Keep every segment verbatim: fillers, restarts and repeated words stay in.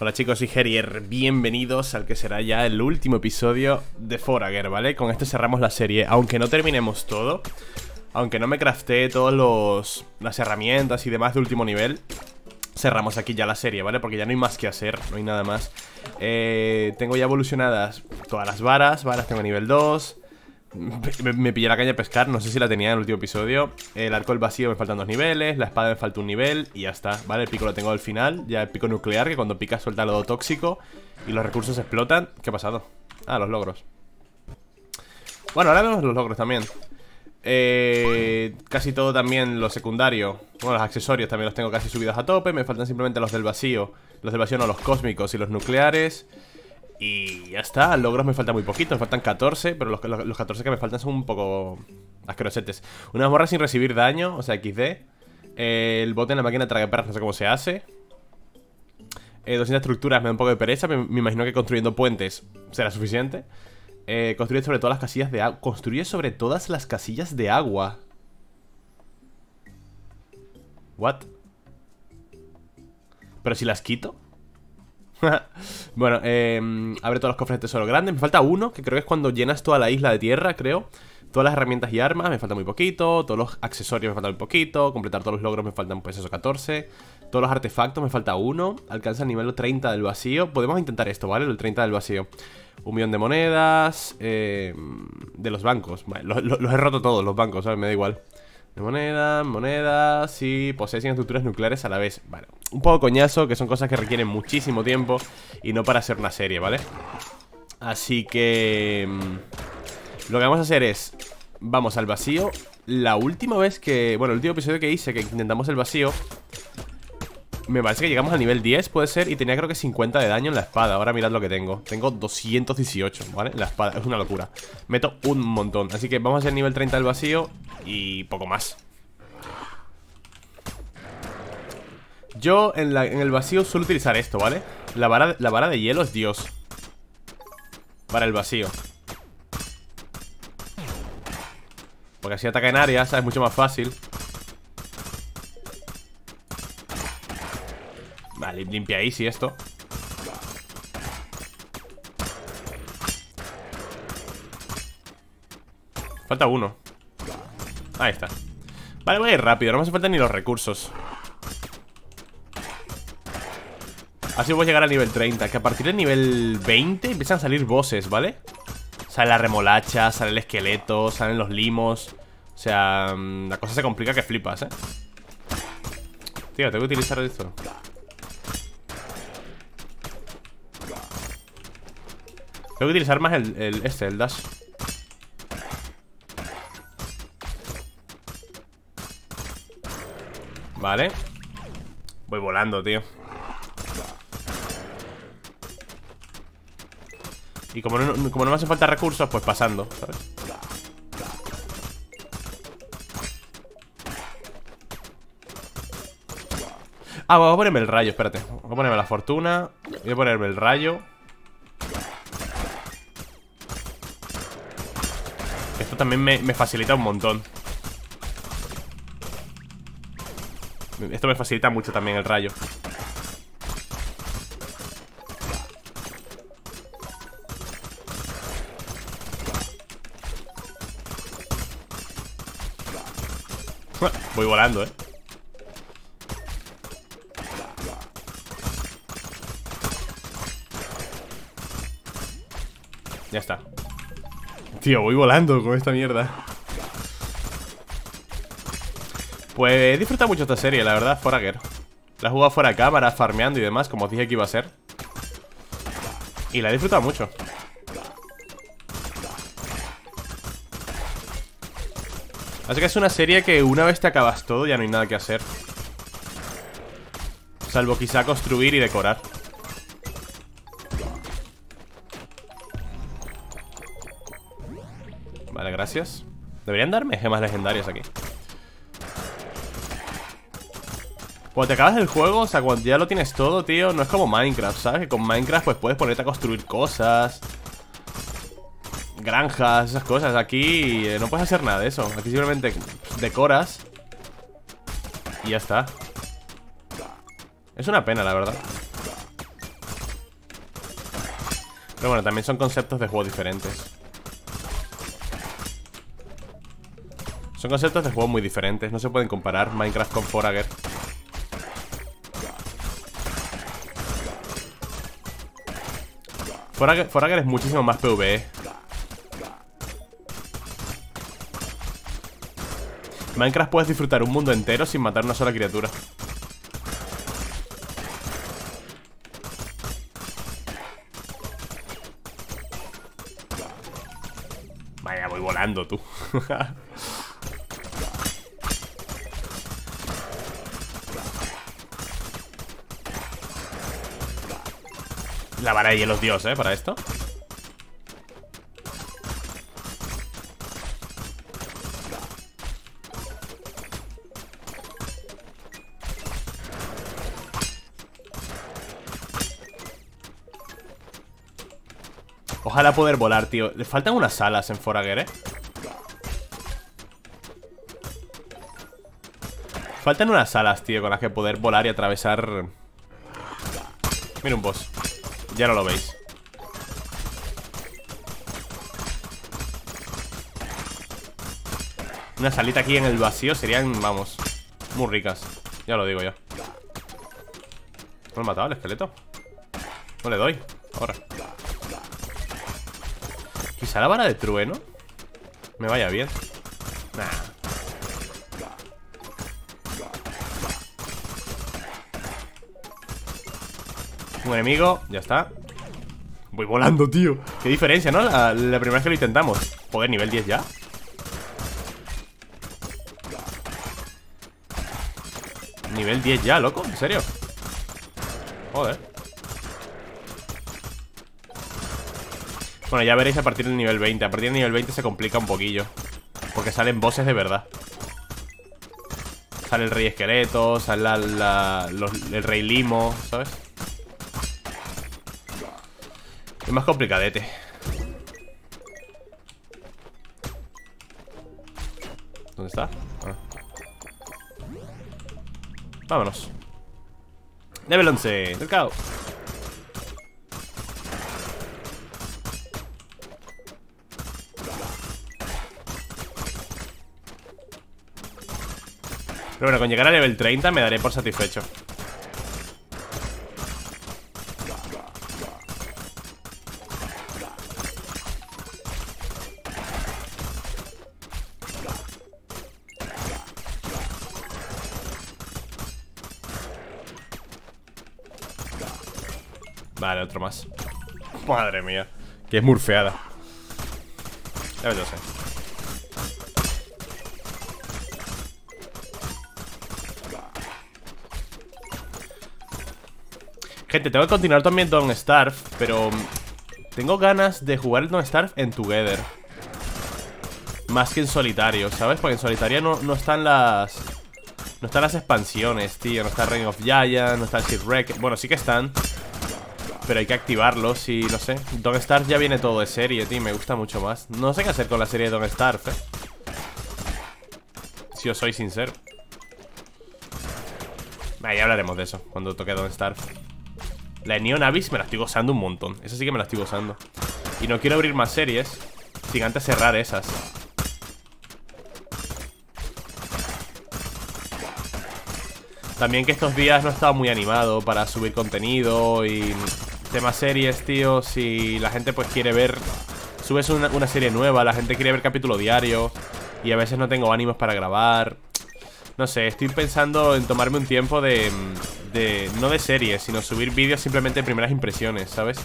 Hola chicos, soy Herier, bienvenidos al que será ya el último episodio de Forager, ¿vale? Con este cerramos la serie, aunque no terminemos todo, aunque no me crafté todas los, las herramientas y demás de último nivel, cerramos aquí ya la serie, ¿vale? Porque ya no hay más que hacer, no hay nada más. eh, Tengo ya evolucionadas todas las varas, varas tengo nivel dos. Me, me pillé la caña de pescar, no sé si la tenía en el último episodio. El arco del vacío me faltan dos niveles, la espada me falta un nivel y ya está, ¿vale? El pico lo tengo al final, ya el pico nuclear, que cuando pica suelta lodo tóxico y los recursos explotan. ¿Qué ha pasado? Ah, los logros. Bueno, ahora vemos los logros también. eh, Casi todo también lo secundario. Bueno, los accesorios también los tengo casi subidos a tope. Me faltan simplemente los del vacío. Los del vacío no, los cósmicos y los nucleares. Y ya está, logros me faltan muy poquitos, me faltan catorce, pero los, los, los catorce que me faltan son un poco asquerosetes. Una morra sin recibir daño, o sea, equis de. eh, El bote en la máquina traga perras, no sé cómo se hace. eh, doscientas estructuras me da un poco de pereza, me, me imagino que construyendo puentes será suficiente. eh, Construye sobre todas las casillas de agua. Construye sobre todas las casillas de agua. What? ¿Pero si las quito? Bueno, eh, abre todos los cofres de tesoro grandes. Me falta uno, que creo que es cuando llenas toda la isla de tierra, creo. Todas las herramientas y armas me falta muy poquito. Todos los accesorios me faltan muy poquito. Completar todos los logros me faltan pues eso, catorce. Todos los artefactos me falta uno. Alcanza el nivel treinta del vacío. Podemos intentar esto, ¿vale? El treinta del vacío. Un millón de monedas. eh, De los bancos, vale, los, los, los he roto todos los bancos, ¿sabes? Me da igual. De monedas, monedas y poseen estructuras nucleares a la vez. Vale, un poco coñazo, que son cosas que requieren muchísimo tiempo y no para hacer una serie, ¿vale? Así que lo que vamos a hacer es, vamos al vacío. La última vez que, bueno, el último episodio que hice, que intentamos el vacío, me parece que llegamos al nivel diez, puede ser. Y tenía creo que cincuenta de daño en la espada. Ahora mirad lo que tengo, tengo doscientos dieciocho, ¿vale? La espada, es una locura. Meto un montón, así que vamos a hacer el nivel treinta del vacío y poco más. Yo en, la, en el vacío suelo utilizar esto, ¿vale? La vara, la vara de hielo es Dios para el vacío, porque así ataca en área, ¿sabes? Mucho más fácil. Vale, limpia ahí, sí, esto. Falta uno. Ahí está. Vale, voy a ir rápido, no me hace falta ni los recursos. Así voy a llegar al nivel treinta. Que a partir del nivel veinte empiezan a salir bosses, ¿vale? Sale la remolacha, sale el esqueleto, salen los limos. O sea, la cosa se complica que flipas, ¿eh? Tío, tengo que utilizar esto. Tengo que utilizar más el, el este, el dash. Vale. Voy volando, tío. Y como no, como no me hace falta recursos, pues pasando, ¿sabes? Ah, voy a ponerme el rayo, espérate. Voy a ponerme la fortuna. Voy a ponerme el rayo. Esto también me, me facilita un montón. Esto me facilita mucho también el rayo. Voy volando, eh. Ya está. Tío, voy volando con esta mierda. Pues he disfrutado mucho esta serie, la verdad, Forager. La he jugado fuera de cámara, farmeando y demás, como os dije que iba a ser. Y la he disfrutado mucho. Así que es una serie que una vez te acabas todo ya no hay nada que hacer, salvo quizá construir y decorar. Vale, gracias. Deberían darme gemas legendarias aquí. Cuando te acabas el juego, o sea, cuando ya lo tienes todo, tío, no es como Minecraft, ¿sabes? Que con Minecraft pues puedes ponerte a construir cosas, granjas, esas cosas. Aquí eh, no puedes hacer nada de eso. Aquí simplemente decoras y ya está. Es una pena, la verdad. Pero bueno, también son conceptos de juego diferentes. Son conceptos de juego muy diferentes. No se pueden comparar Minecraft con Forager. Forager, Forager es muchísimo más PvE. Minecraft puedes disfrutar un mundo entero sin matar una sola criatura. Vaya, voy volando tú. La vara de hielo es Dios, ¿eh? Para esto. Ojalá poder volar, tío. Le faltan unas alas en Forager, ¿eh? Faltan unas alas, tío, con las que poder volar y atravesar. Mira un boss. Ya no lo veis. Una salita aquí en el vacío serían, vamos, muy ricas. Ya lo digo ya. ¿No lo he matado el esqueleto? No le doy. Ahora. Quizá la vara de trueno me vaya bien. Nah. Un enemigo, ya está. Voy volando, tío. Qué diferencia, ¿no? La, la primera vez que lo intentamos. Joder, nivel diez ya. Nivel diez ya, loco, ¿en serio? Joder. Bueno, ya veréis a partir del nivel veinte. A partir del nivel veinte se complica un poquillo, porque salen bosses de verdad. Sale el rey esqueleto, sale la, la, los, el rey limo, ¿sabes? Es más complicadete. ¿Dónde está? Ah. Vámonos. Level once, let's go. Pero bueno, con llegar a level treinta me daré por satisfecho. Vale, otro más. Madre mía, que es murfeada. Ya ves, lo sé. Gente, tengo que continuar también Don't Starve, pero tengo ganas de jugar el Don't Starve en Together más que en solitario, ¿sabes? Porque en solitario no, no están las... No están las expansiones, tío. No está Reign of Giants, no está el Shipwreck. Bueno, sí que están, pero hay que activarlos y no sé. Don't Starve ya viene todo de serie, tío. Me gusta mucho más. No sé qué hacer con la serie de Don't Starve, eh. Si os soy sincero. Ah, ya hablaremos de eso cuando toque Don't Starve. La de Neon Abyss me la estoy gozando un montón. Esa sí que me la estoy gozando. Y no quiero abrir más series sin antes cerrar esas. También que estos días no he estado muy animado para subir contenido y temas series, tío. Si la gente pues quiere ver... Subes una, una serie nueva, la gente quiere ver capítulo diario y a veces no tengo ánimos para grabar. No sé, estoy pensando en tomarme un tiempo de... de no de series, sino subir vídeos simplemente de primeras impresiones, ¿sabes?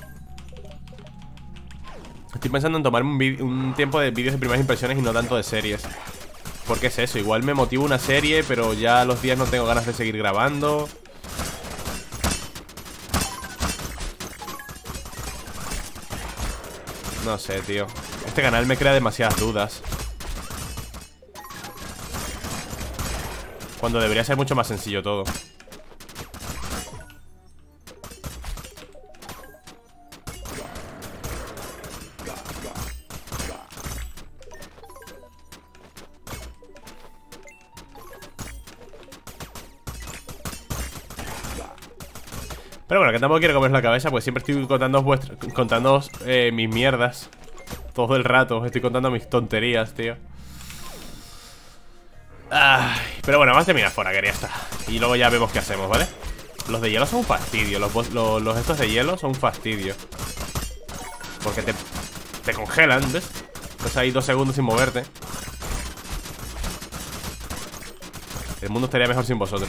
Estoy pensando en tomarme un, un tiempo de vídeos de primeras impresiones y no tanto de series. Porque es eso, igual me motivo una serie, pero ya los días no tengo ganas de seguir grabando. No sé, tío. Este canal me crea demasiadas dudas, cuando debería ser mucho más sencillo todo. Pero bueno, que tampoco quiero comer la cabeza, pues siempre estoy contando vuestras, contando eh, mis mierdas todo el rato. Estoy contando mis tonterías, tío. Ay, pero bueno, vamos a terminar fuera, que ya está. Y luego ya vemos qué hacemos, ¿vale? Los de hielo son un fastidio. Los, los, los estos de hielo son un fastidio. Porque te, te congelan, ¿ves? Estás ahí dos segundos sin moverte. El mundo estaría mejor sin vosotros.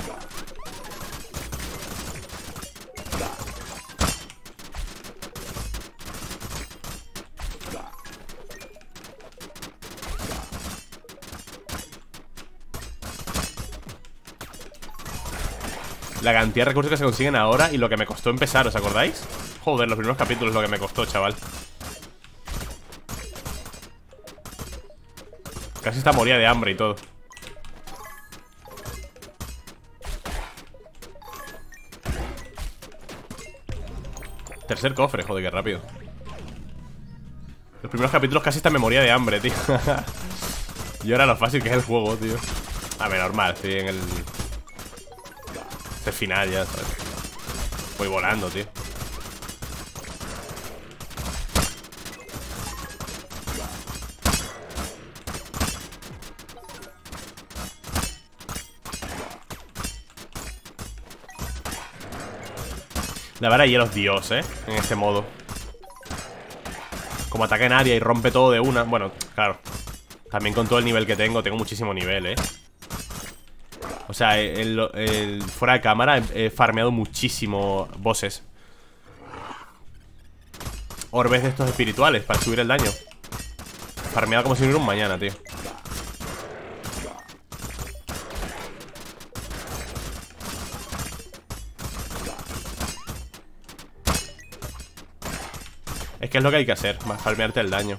La cantidad de recursos que se consiguen ahora y lo que me costó empezar, ¿os acordáis? Joder, los primeros capítulos lo que me costó, chaval. Casi está moría de hambre y todo. Tercer cofre, joder, qué rápido. Los primeros capítulos casi está me moría de hambre, tío. Y ahora lo fácil que es el juego, tío. A ver, normal, estoy en el... Este final ya, ¿sabes? Voy volando, tío. La vara de hielo es Dios, ¿eh? En este modo. Como ataca en área y rompe todo de una. Bueno, claro. También con todo el nivel que tengo. Tengo muchísimo nivel, ¿eh? O sea, el, el, fuera de cámara he, he farmeado muchísimo bosses. Orbes de estos espirituales para subir el daño. Farmeado como si no hubiera un mañana, tío. Es que es lo que hay que hacer, más farmearte el daño.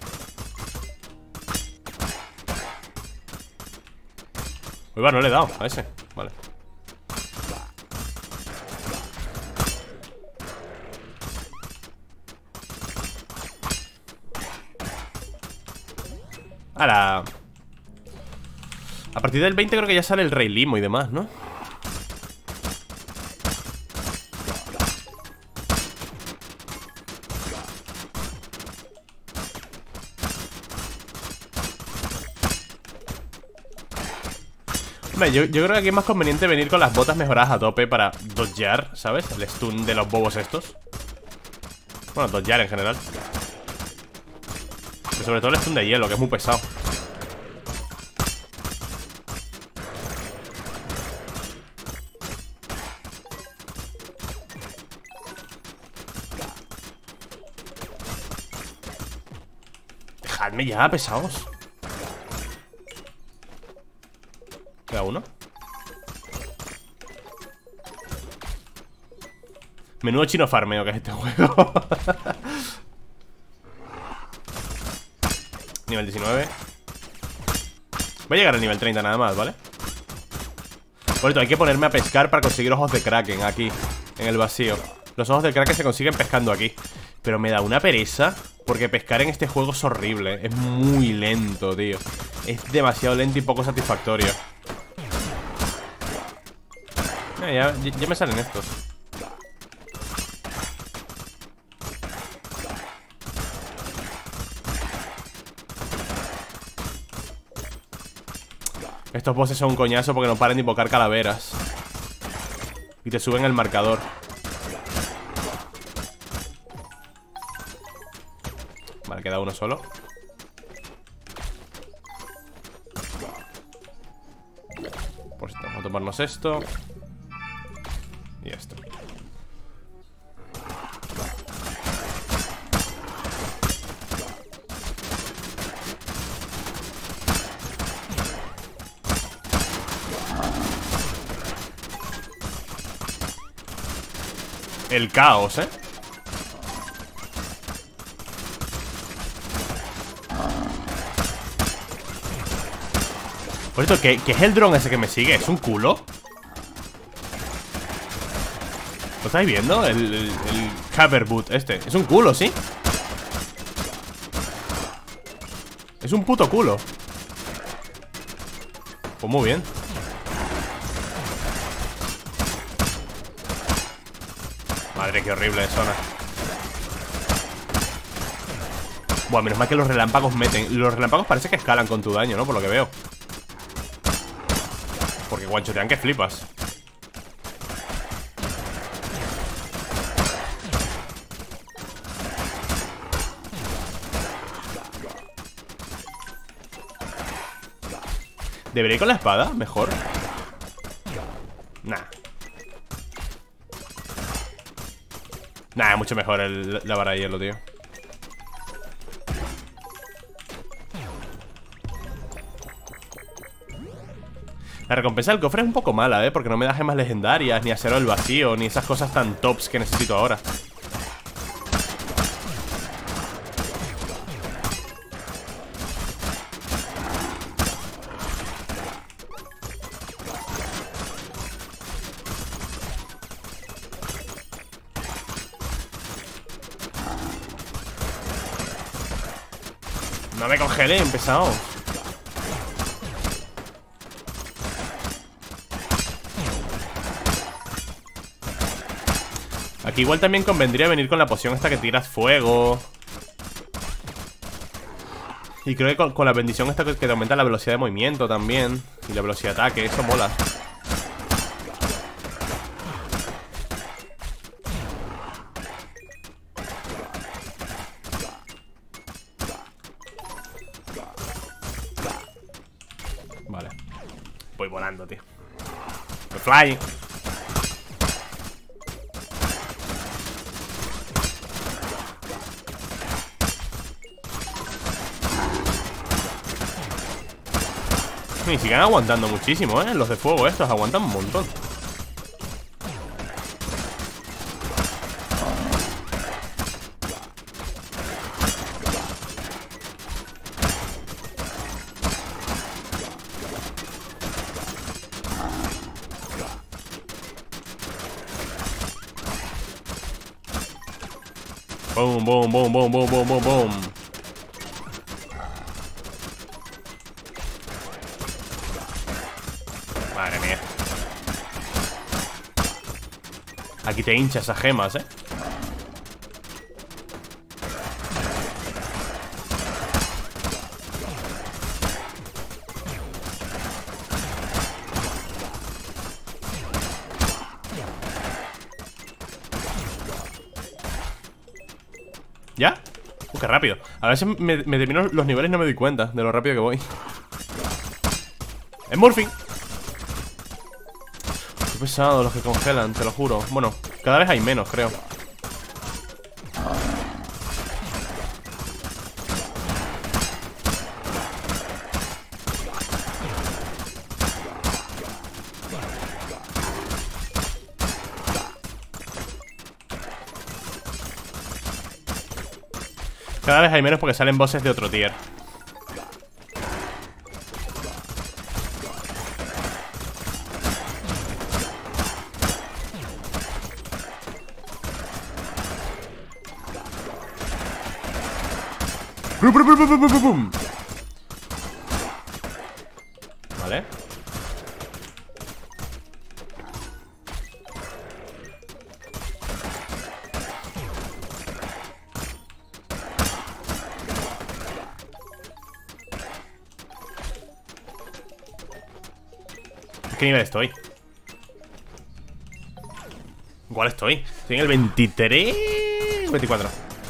Uy, va, no le he dado a ese. Vale. Ahora, a partir del veinte creo que ya sale el Rey Limo y demás, ¿no? Hombre, yo, yo creo que aquí es más conveniente venir con las botas mejoradas a tope para dodgear, ¿sabes? El stun de los bobos estos. Bueno, dodgear en general. Pero sobre todo el stun de hielo, que es muy pesado. Dejadme ya, pesados. Queda uno. Menudo chino farmeo que es este juego. Nivel diecinueve. Voy a llegar al nivel treinta nada más, ¿vale? Por esto hay que ponerme a pescar para conseguir ojos de Kraken aquí, en el vacío. Los ojos de Kraken se consiguen pescando aquí. Pero me da una pereza, porque pescar en este juego es horrible. Es muy lento, tío. Es demasiado lento y poco satisfactorio. Ya, ya, ya me salen estos. Estos bosses son un coñazo porque no paran de invocar calaveras. Y te suben el marcador. Vale, queda uno solo. Pues vamos a tomarnos esto. Y esto. El caos, ¿eh? Por esto, ¿qué, ¿qué es el dron ese que me sigue? ¿Es un culo? ¿Lo estáis viendo? El, el, el Caberboot este. Es un culo, ¿sí? Es un puto culo. Pues muy bien. Madre, qué horrible zona. Buah, menos mal que los relámpagos meten. Los relámpagos parece que escalan con tu daño, ¿no? Por lo que veo. Porque guanchotean que flipas. ¿Debería ir con la espada? Mejor. Nah. Nah, mucho mejor el, la vara de hielo, tío. La recompensa del cofre es un poco mala, ¿eh? Porque no me da gemas legendarias, ni acero del vacío, ni esas cosas tan tops que necesito ahora. No me congelé, empezado. Aquí igual también convendría venir con la poción esta que tiras fuego. Y creo que con, con la bendición esta que, que te aumenta la velocidad de movimiento también. Y la velocidad de ataque, eso mola. Vale. Voy volando, tío. Voy flying. Y siguen aguantando muchísimo, ¿eh? Los de fuego estos aguantan un montón. Boom, boom, boom, boom, boom, boom, boom, boom. Madre mía. Aquí te hincha esas gemas, eh. ¿Ya? Uh, qué rápido. A veces me, me termino los niveles y no me doy cuenta de lo rápido que voy. ¡Es Murphy! Qué pesado los que congelan, te lo juro. Bueno, cada vez hay menos, creo. Cada vez hay menos porque salen bosses de otro tier. Vale. ¿Qué nivel estoy? ¿Cuál estoy? Estoy en el veintitrés... veinticuatro.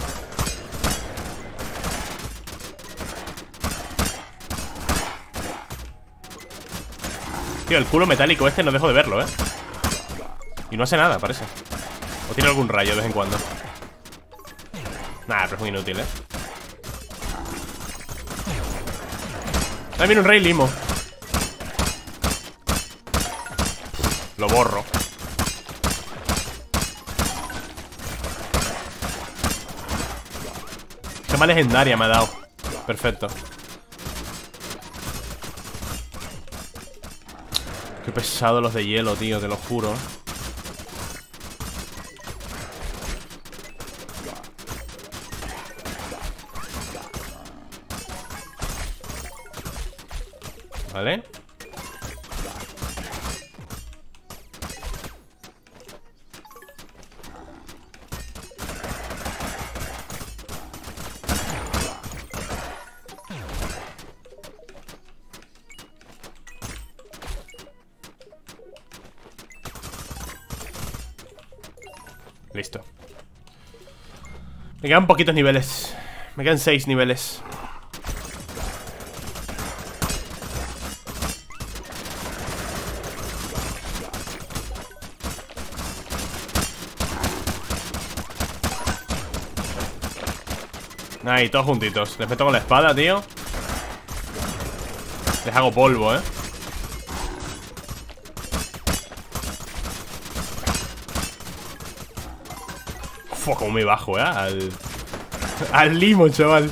Tío, el culo metálico este no dejo de verlo, ¿eh? Y no hace nada, parece. O tiene algún rayo de vez en cuando. Nah, pero es muy inútil, ¿eh? Ahí viene un rey limo. Lo borro. Gema legendaria me ha dado. Perfecto. Qué pesado los de hielo, tío, te lo juro. Vale. Listo. Me quedan poquitos niveles. Me quedan seis niveles. Ahí, todos juntitos. Les meto con la espada, tío. Les hago polvo, eh. Uf, como muy bajo, eh. Al... Al limo, chaval.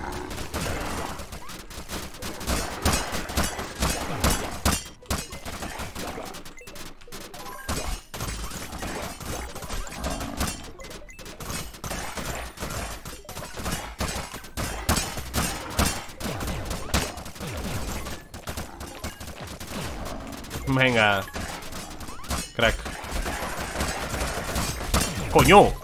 Venga. Crack. ¡Coño!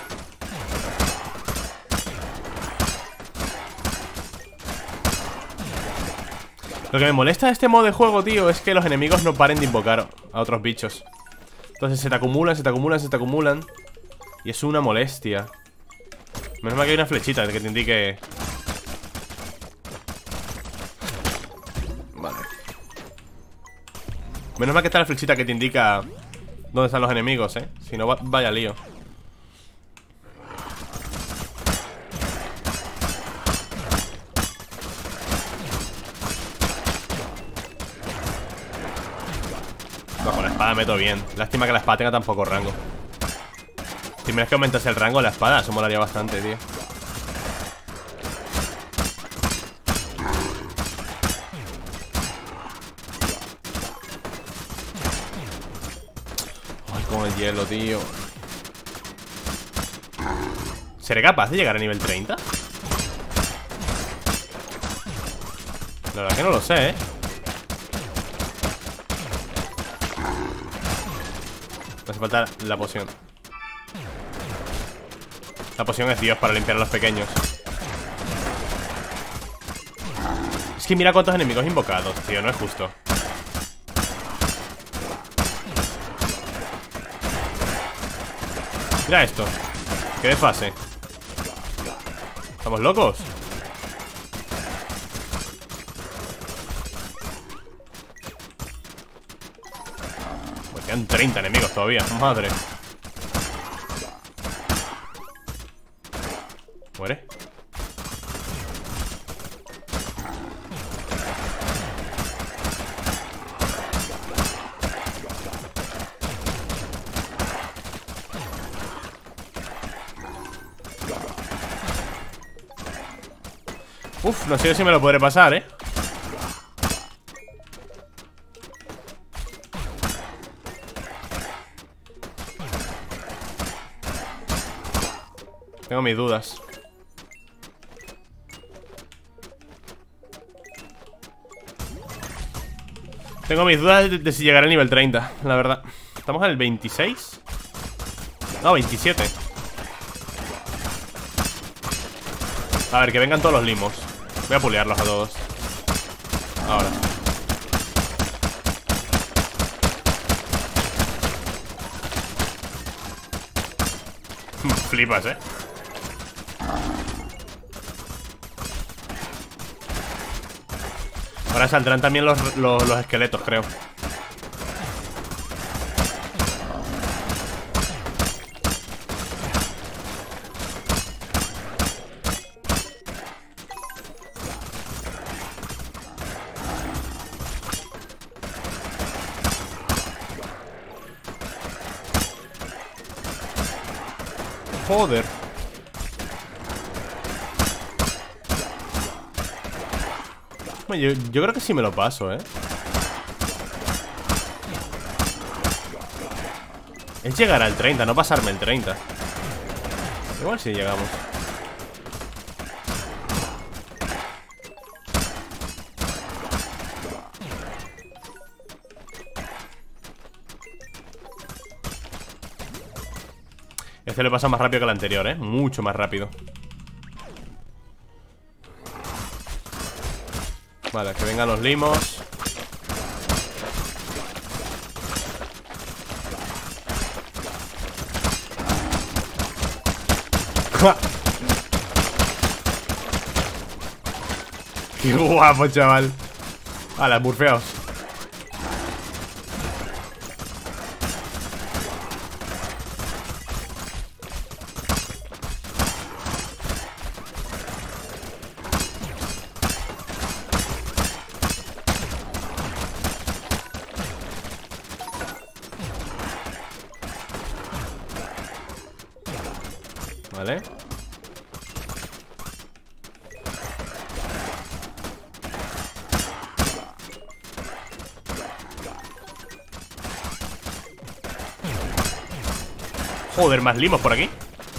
Lo que me molesta de este modo de juego, tío, es que los enemigos no paren de invocar a otros bichos. Entonces se te acumulan, se te acumulan, se te acumulan. Y es una molestia. Menos mal que hay una flechita que te indique. Vale. Menos mal que está la flechita que te indica dónde están los enemigos, eh. Si no, vaya lío. No, con la espada meto bien. Lástima que la espada tenga tan poco rango. Si me es que aumentase el rango de la espada, eso molaría bastante, tío. Ay, con el hielo, tío. ¿Seré capaz de llegar a nivel treinta? La verdad que no lo sé, eh. Me hace falta la poción. La poción es Dios para limpiar a los pequeños. Es que mira cuántos enemigos invocados, tío, no es justo. Mira esto. Qué desfase. ¿Estamos locos? Pues quedan treinta enemigos todavía, madre. Muere. Uf, no sé si me lo podré pasar, eh. Tengo mis dudas. Tengo mis dudas de, de si llegaré al nivel treinta, la verdad. ¿Estamos en el veintiséis? No, veintisiete. A ver, que vengan todos los limos. Voy a pulearlos a todos. Ahora. Flipas, eh. Ahora saldrán también los, los, los esqueletos, creo. Joder. Yo, yo creo que sí me lo paso, ¿eh? Es llegar al treinta, no pasarme el treinta. Igual si llegamos. Este le pasa más rápido que el anterior, ¿eh? Mucho más rápido. Vale, que vengan los limos. Qué guapo, chaval. A las murfeados. Vale. Joder, más limos por aquí.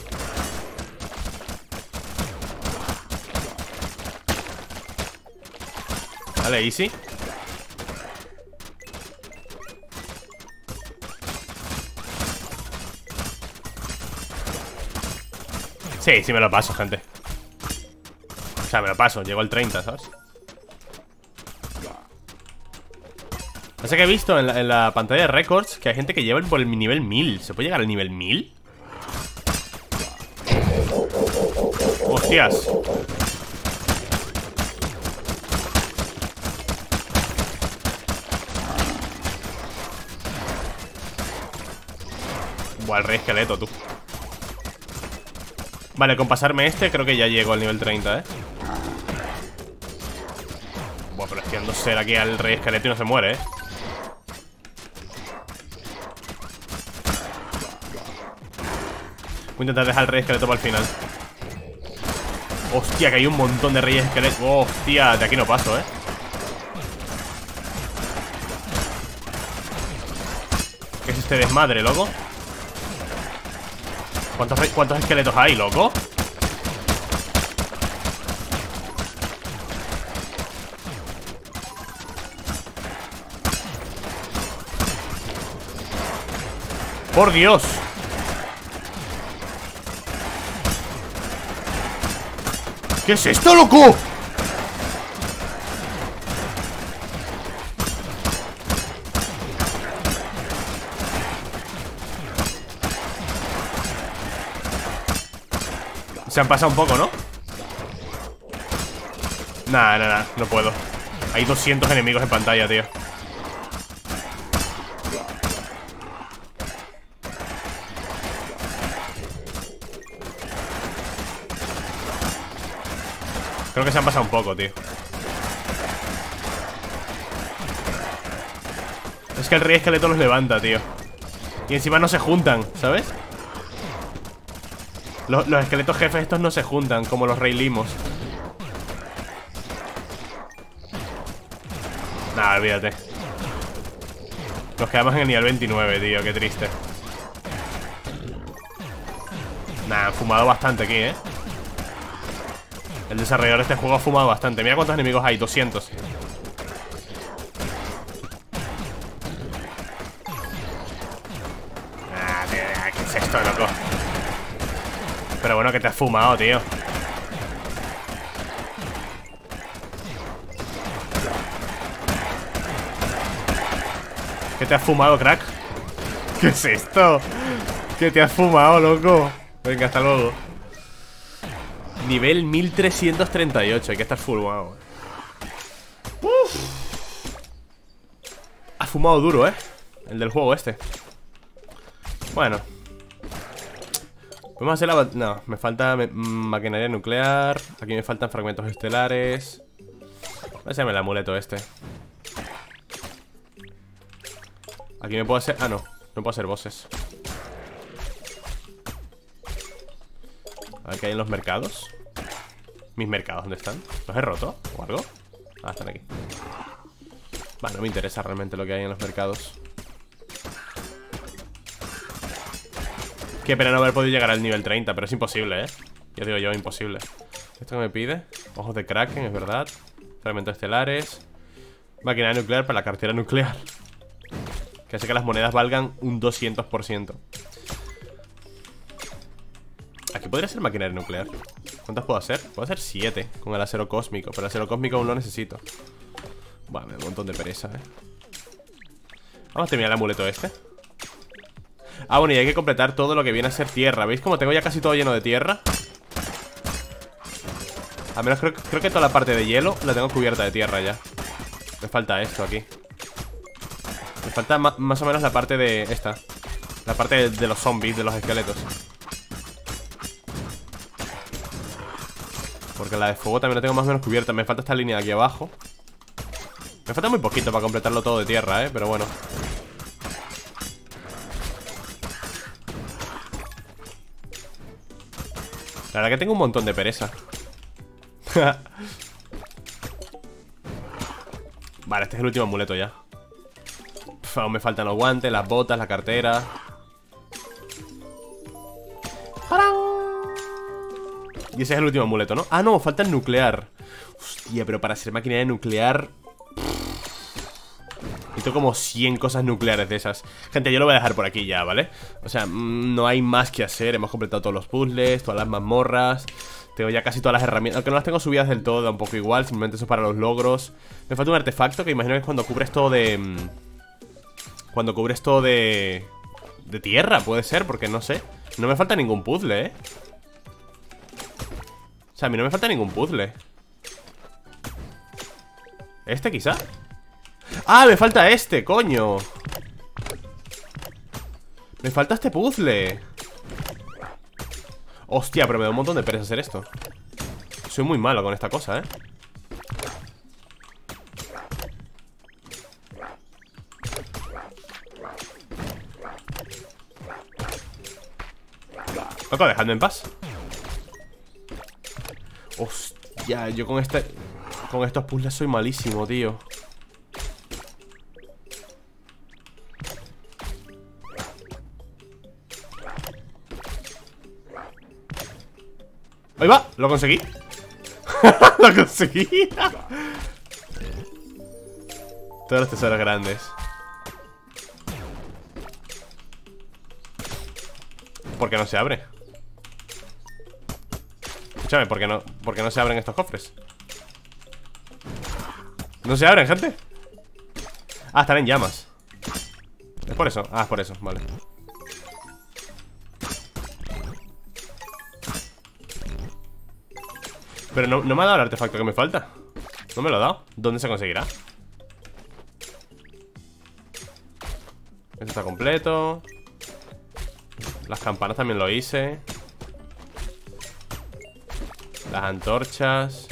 Vale, easy. Sí, sí me lo paso, gente. O sea, me lo paso, llego al treinta, ¿sabes? No sé que he visto en la, en la pantalla de récords que hay gente que lleva por el nivel mil. ¿Se puede llegar al nivel mil? Hostias. Buah, el rey esqueleto, tú. Vale, con pasarme este creo que ya llego al nivel treinta, ¿eh? Buah, pero es que ando ser aquí al rey esqueleto y no se muere, ¿eh? Voy a intentar dejar el rey esqueleto para el final. Hostia, que hay un montón de reyes esqueletos. Hostia, de aquí no paso, ¿eh? ¿Qué es este desmadre, loco? ¿Cuántos, ¿Cuántos esqueletos hay, loco? ¡Por Dios! ¿Qué es esto, loco? Se han pasado un poco, ¿no? Nah, nah, nah, no puedo. Hay doscientos enemigos en pantalla, tío. Creo que se han pasado un poco, tío. Es que el rey esqueleto los levanta, tío. Y encima no se juntan, ¿sabes? Los, los esqueletos jefes estos no se juntan como los rey limos. Nah, olvídate. Nos quedamos en el nivel veintinueve, tío, qué triste. Nah, han fumado bastante aquí, ¿eh? El desarrollador de este juego ha fumado bastante. Mira cuántos enemigos hay, doscientos. Ah, tío, ¿qué es esto, loco? Pero bueno, que te has fumado, tío. ¿Qué te has fumado, crack? ¿Qué es esto? ¿Qué te has fumado, loco? Venga, hasta luego. Nivel mil trescientos treinta y ocho. Hay que estar fumado. Uf. Ha fumado duro, ¿eh? El del juego este. Bueno. Podemos hacer la... No, me falta me... maquinaria nuclear. Aquí me faltan fragmentos estelares. Voy a hacerme el amuleto este. Aquí me puedo hacer... Ah, no, no puedo hacer bosses. A ver qué hay en los mercados. ¿Mis mercados dónde están? ¿Los he roto o algo? Ah, están aquí. Vale, no me interesa realmente lo que hay en los mercados. Qué pena no haber podido llegar al nivel treinta, pero es imposible, ¿eh? Yo digo yo, imposible. ¿Esto que me pide? Ojos de Kraken, es verdad. Fragmentos estelares. Maquinaria nuclear para la cartera nuclear. Que hace que las monedas valgan un doscientos por ciento. Aquí podría ser maquinaria nuclear. ¿Cuántas puedo hacer? Puedo hacer siete con el acero cósmico. Pero el acero cósmico aún lo necesito. Bueno, me da un montón de pereza, eh. Vamos a terminar el amuleto este. Ah, bueno, y hay que completar todo lo que viene a ser tierra. ¿Veis cómo tengo ya casi todo lleno de tierra? Al menos creo, creo que toda la parte de hielo la tengo cubierta de tierra ya. Me falta esto aquí. Me falta ma más o menos la parte de esta. La parte de, de los zombies, de los esqueletos. Porque la de fuego también la tengo más o menos cubierta. Me falta esta línea de aquí abajo. Me falta muy poquito para completarlo todo de tierra, eh, pero bueno. La verdad que tengo un montón de pereza. Vale, este es el último amuleto ya. Uf, aún me faltan los guantes, las botas, la cartera. ¡Tarán! Y ese es el último amuleto, ¿no? Ah, no, falta el nuclear. Hostia, pero para ser maquinaria nuclear... Necesito como cien cosas nucleares de esas. Gente, yo lo voy a dejar por aquí ya, ¿vale? O sea, no hay más que hacer. Hemos completado todos los puzzles, todas las mazmorras. Tengo ya casi todas las herramientas. Aunque no las tengo subidas del todo, da un poco igual. Simplemente eso para los logros. Me falta un artefacto que imagino que es cuando cubres todo de... Cuando cubres todo de... De tierra, puede ser, porque no sé. No me falta ningún puzzle, ¿eh? O sea, a mí no me falta ningún puzzle. ¿Este quizá? ¡Ah, me falta este, coño! Me falta este puzzle. Hostia, pero me da un montón de pereza hacer esto. Soy muy malo con esta cosa, ¿eh? Loco, dejadme en paz. Hostia, yo con este... Con estos puzzles soy malísimo, tío. Ahí va, lo conseguí. Lo conseguí. Todos los tesoros grandes. ¿Por qué no se abre? Escúchame, ¿por qué no, por qué no se abren estos cofres? ¿No se abren, gente? Ah, están en llamas. ¿Es por eso? Ah, es por eso, vale. Pero no, no me ha dado el artefacto que me falta. No me lo ha dado. ¿Dónde se conseguirá? Este está completo. Las campanas también lo hice. Las antorchas.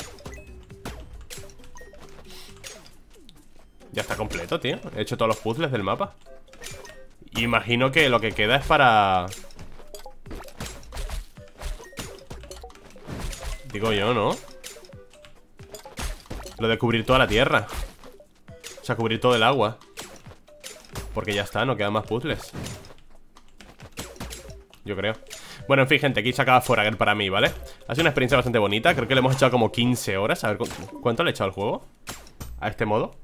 Ya está completo, tío. He hecho todos los puzzles del mapa. Imagino que lo que queda es para... Digo yo, ¿no? Lo de cubrir toda la tierra. O sea, cubrir todo el agua. Porque ya está, no quedan más puzzles. Yo creo. Bueno, en fin, gente, aquí se acaba Forager para mí, ¿vale? Ha sido una experiencia bastante bonita. Creo que le hemos echado como quince horas. A ver, ¿cu ¿cuánto le he echado al juego? A este modo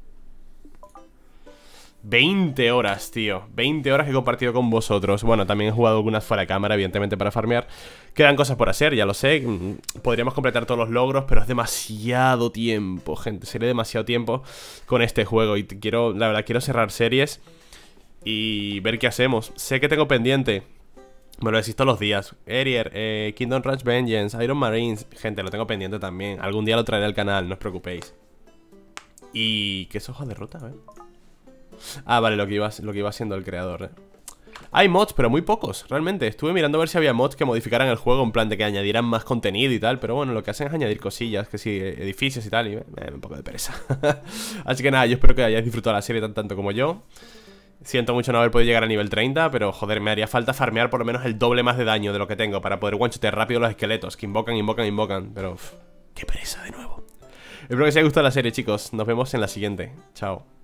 veinte horas, tío. veinte horas que he compartido con vosotros. Bueno, también he jugado algunas fuera de cámara, evidentemente, para farmear. Quedan cosas por hacer, ya lo sé. Podríamos completar todos los logros, pero es demasiado tiempo, gente. Sería demasiado tiempo con este juego. Y quiero, la verdad, quiero cerrar series y ver qué hacemos. Sé que tengo pendiente, me lo decís todos los días, Erier, eh, Kingdom Rush Vengeance, Iron Marines. Gente, lo tengo pendiente también. Algún día lo traeré al canal, no os preocupéis. Y... ¿qué es hoja de ruta? ¿Eh? Ah, vale, lo que, iba, lo que iba haciendo el creador, ¿eh? Hay mods, pero muy pocos, realmente. Estuve mirando a ver si había mods que modificaran el juego, en plan de que añadieran más contenido y tal. Pero bueno, lo que hacen es añadir cosillas, que sí, edificios y tal. Y me da un poco de pereza. Así que nada, yo espero que hayáis disfrutado la serie tan, tanto como yo. Siento mucho no haber podido llegar a nivel treinta, pero joder, me haría falta farmear por lo menos el doble más de daño de lo que tengo para poder one-shotear rápido los esqueletos, que invocan, invocan, invocan. Pero, uff, qué pereza de nuevo. Espero que os haya gustado la serie, chicos. Nos vemos en la siguiente. Chao.